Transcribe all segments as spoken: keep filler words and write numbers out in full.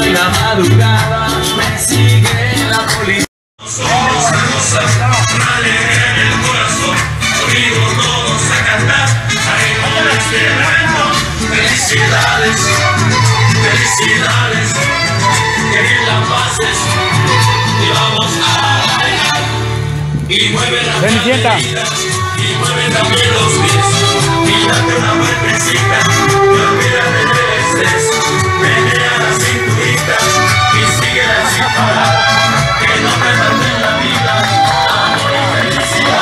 en la madrugada me sigue la policía. Somos a gozar, una alegría en el corazón, amigos todos a cantar, salimos de este evento. Felicidades, felicidades, que bien la pases y vamos a bailar. Y mueve la cadera, y mueve también los pies, y date una vueltecita, no olvídate del estrés, menea la cinturita y síguela sin parar, que no te maten la vida, amor y felicidad.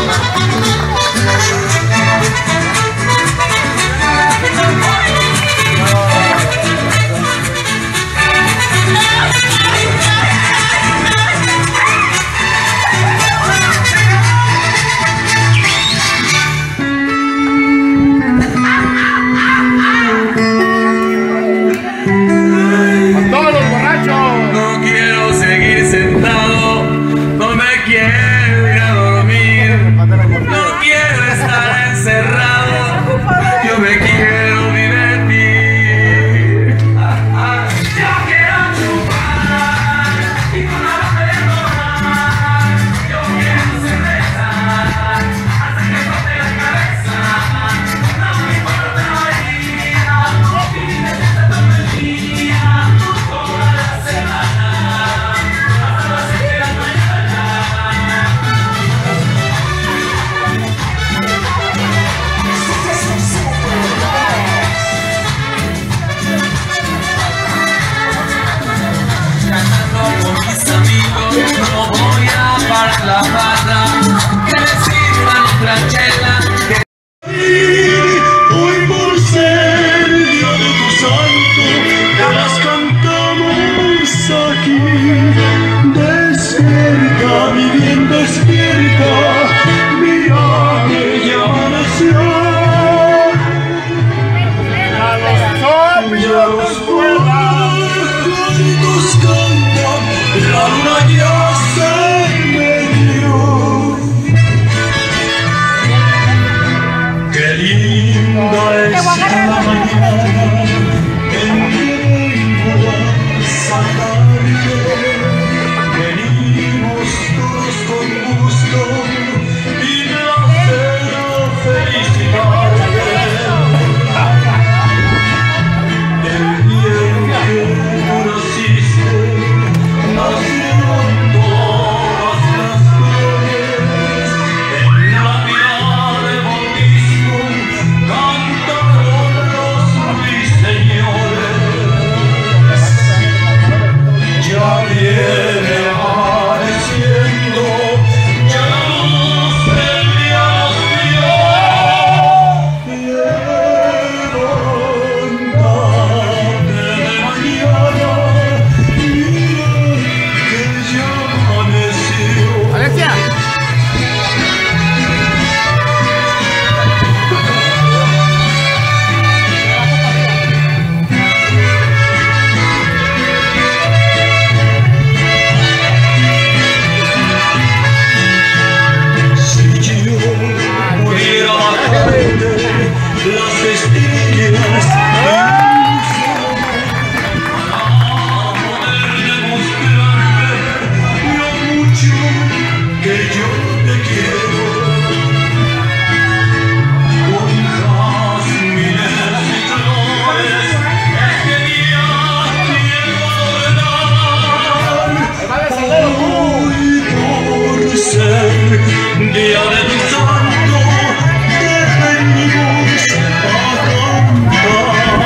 La barra, que me sirvan otra chela, que... Hoy por ser día de tu santo, te las cantamos aquí. Despierta, mi bien, despierta, mira que ya amaneció. Ya los zombies cantan, la luna ya se es la mañana en que vengo a saludarte. Venimos todos con gusto y placer a felicitarte. El día en que tú naciste, nacieron todas las flores. En la vida de bautismo cantaron los ruiseñores. Ya viene amaneciendo, ya la luz del día nos dio. Levántate de mañana, mira que ya amaneció. Alexia. Las estrellas para poder demostrarte lo mucho que yo te quiero. Con jazmines y flores este día quiero adornar. Hoy por ser día de tu santo te venimos a cantar.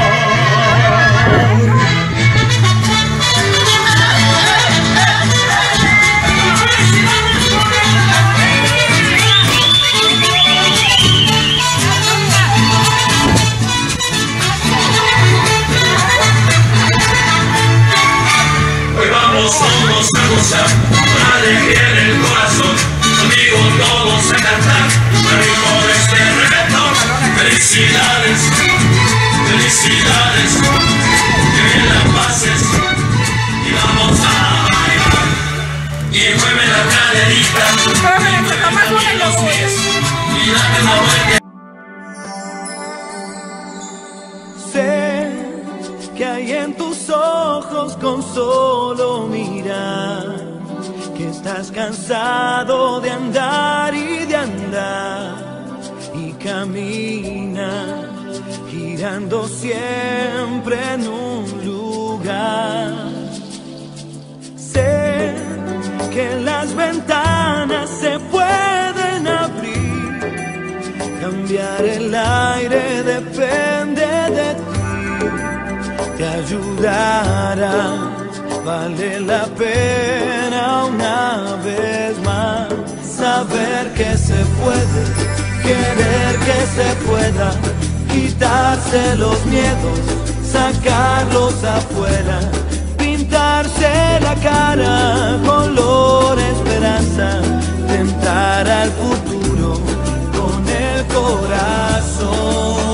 Hoy vamos todos a gozar, una alegría en el corazón, amigos todos a cantar, al ritmo de este reggaetón. Felicidades, felicidades, que bien la pases y vamos a bailar. Y mueve la caderita, y mueve también los pies, y date una vuelta. Sé que hay en tus ojos ojos con solo mirar que estás cansado de andar y de andar y camina girando siempre en un lugar. Sé que las ventanas se pueden abrir, cambiar el aire depende de ti. Te ayudará, vale la pena una vez más saber que se puede, querer que se pueda, quitarse los miedos, sacarlos afuera, pintarse la cara color esperanza, tentar al futuro con el corazón.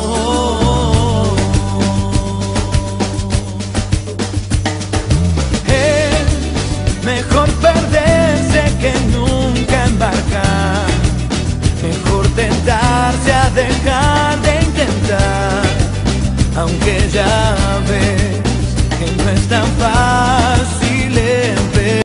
Mejor perderse que nunca embarcar, mejor tentarse a dejar